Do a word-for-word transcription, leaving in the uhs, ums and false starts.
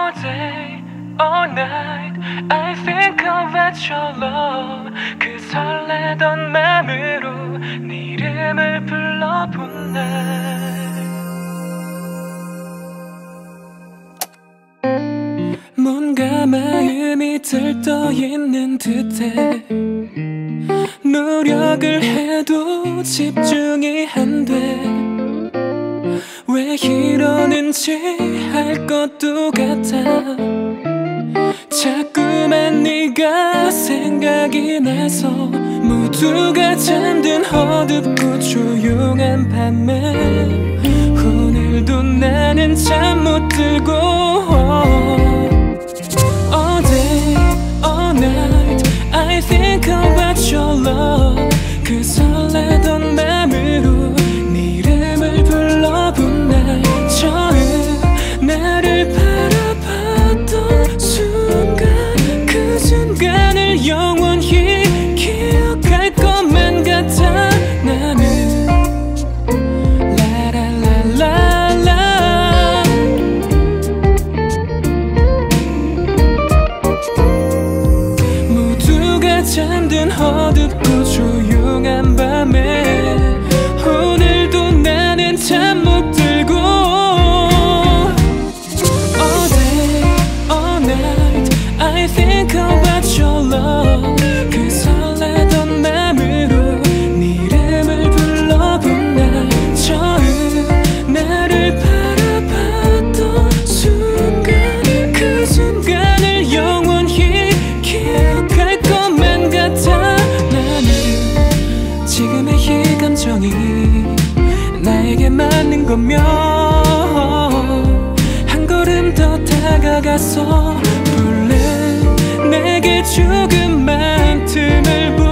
All day, all night I think about your love. 그 설레던 맘으로 네 이름을 불러본 날 뭔가 마음이 들떠있는 듯해 노력을 해도 집중이 안 돼 왜 이러는지 알 것도 같아 자꾸만 네가 생각이 나서 모두가 잠든 어둡고 조용한 밤에 오늘도 나는 잠 못 들고 All day, all night I think about your love 그 설레던 맘으로 네 이름을 불러본 날 처음 나를 바라봤던 순간 그 순간을 영원히 기억할 것만 같아 나는 라라라라라 모두가 잠든 어둡고 조용한 밤에 오늘도 나는 잠 못 들고 All day, all night I think about your love 그 설레던 맘으로 네 이름을 불러본 날 처음 나를 바라봤던 순간 그 순간을 영원히 기억할 것만 같아 나는 지금의 이 감정이 나에게 맞는 거면 한 걸음 더 다가가서 볼래 내게 조금만 틈을